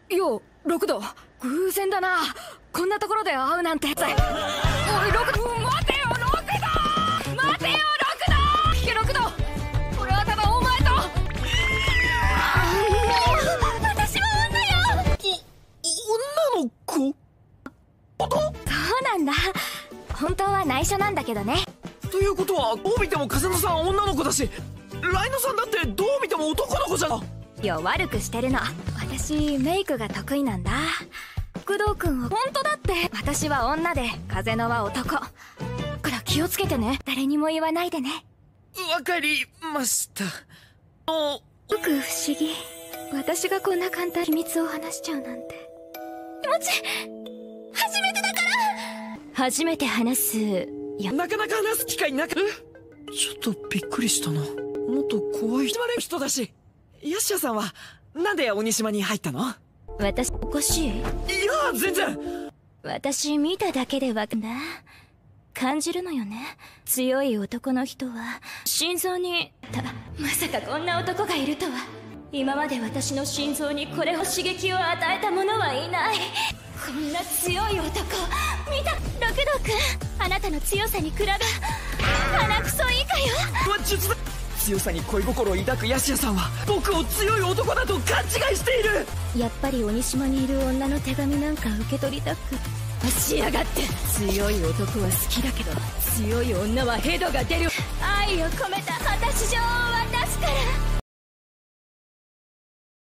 よう、六度。偶然だな。こんなところで会うなんて。おい、六度。待てよ、六度。待てよ、六度。聞け、六度。俺はただお前と。 私は女よ。 女の子？ そうなんだ。本当は内緒なんだけどね。 ということは、どう見ても風野さん女の子だし、ライノさんだってどう見ても男の子じゃん。 よ、悪くしてるの。私メイクが得意なんだ。工藤君は本当だって。私は女で風野は男。から気をつけてね。誰にも言わないでね。 わかりました。 よく不思議。私がこんな簡単に秘密を話しちゃうなんて。気持ち初めてだから。初めて話すよ。 なかなか話す機会なく。ちょっとびっくりしたな。もっと怖い人だし。ヤシアさんはなんで鬼島に入ったの？ 私おかしい？ いや全然。 私見ただけでわかんだ。感じるのよね。強い男の人は心臓にまさかこんな男がいるとは。今まで私の心臓にこれを刺激を与えた者はいない。こんな強い男見た。六道くん、あなたの強さに比べ鼻くそ以下よ。 実は強さに恋心を抱くヤシアさんは僕を強い男だと勘違いしている。 やっぱり鬼島にいる女の手紙なんか受け取りたくしやがって。強い男は好きだけど強い女はヘドが出る。愛を込めた果たし状を渡すから。